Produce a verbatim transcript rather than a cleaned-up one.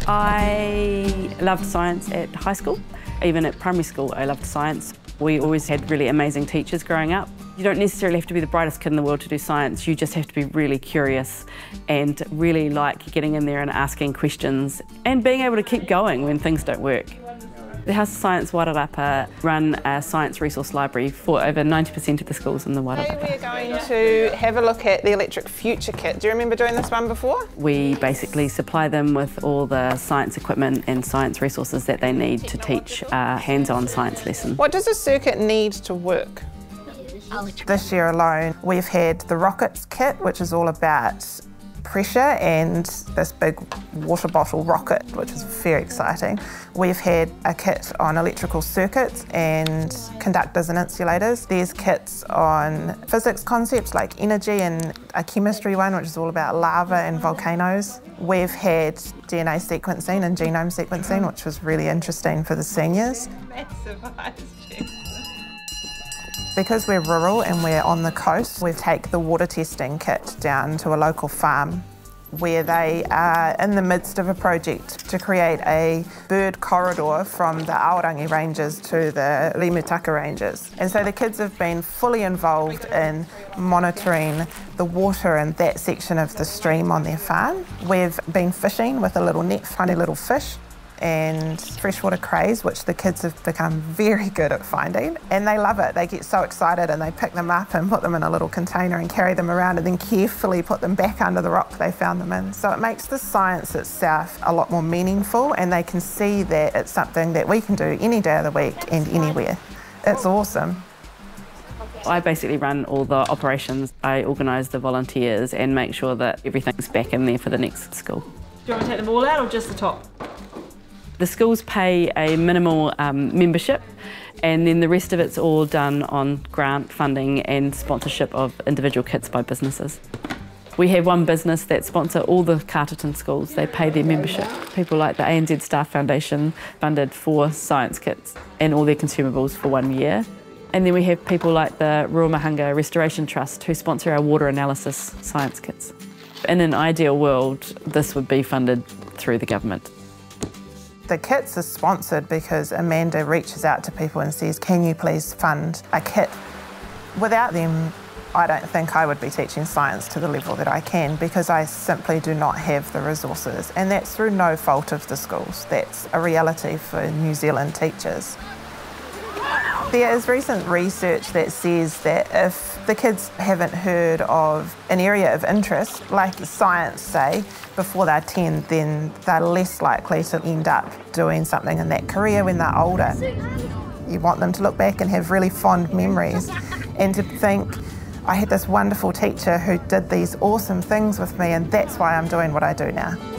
I loved science at high school. Even at primary school, I loved science. We always had really amazing teachers growing up. You don't necessarily have to be the brightest kid in the world to do science. You just have to be really curious and really like getting in there and asking questions and being able to keep going when things don't work. The House of Science Wairarapa run a science resource library for over ninety percent of the schools in the Wairarapa. Today we're going to have a look at the electric future kit. Do you remember doing this one before? We basically supply them with all the science equipment and science resources that they need to teach a hands-on science lesson. What does a circuit need to work? This year alone, we've had the rockets kit, which is all about pressure, and this big water bottle rocket, which is very exciting. We've had a kit on electrical circuits and conductors and insulators. There's kits on physics concepts like energy, and a chemistry one, which is all about lava and volcanoes. We've had D N A sequencing and genome sequencing, which was really interesting for the seniors. Massive eyes, Because we're rural and we're on the coast, we take the water testing kit down to a local farm where they are in the midst of a project to create a bird corridor from the Aorangi Ranges to the Limutaka Ranges. And so the kids have been fully involved in monitoring the water in that section of the stream on their farm. We've been fishing with a little net, finding little fish and freshwater crays, which the kids have become very good at finding, and they love it. They get so excited and they pick them up and put them in a little container and carry them around and then carefully put them back under the rock they found them in. So it makes the science itself a lot more meaningful, and they can see that it's something that we can do any day of the week and anywhere. It's awesome. I basically run all the operations. I organise the volunteers and make sure that everything's back in there for the next school. Do you want to take them all out or just the top? The schools pay a minimal um, membership, and then the rest of it's all done on grant funding and sponsorship of individual kits by businesses. We have one business that sponsor all the Masterton schools. They pay their membership. People like the A N Z Staff Foundation funded four science kits and all their consumables for one year. And then we have people like the Ruamahanga Restoration Trust who sponsor our water analysis science kits. In an ideal world, this would be funded through the government. The kits are sponsored because Amanda reaches out to people and says, can you please fund a kit? Without them, I don't think I would be teaching science to the level that I can, because I simply do not have the resources. And that's through no fault of the schools. That's a reality for New Zealand teachers. There is recent research that says that if the kids haven't heard of an area of interest, like science, say, before they're ten, then they're less likely to end up doing something in that career when they're older. You want them to look back and have really fond memories, and to think, I had this wonderful teacher who did these awesome things with me, and that's why I'm doing what I do now.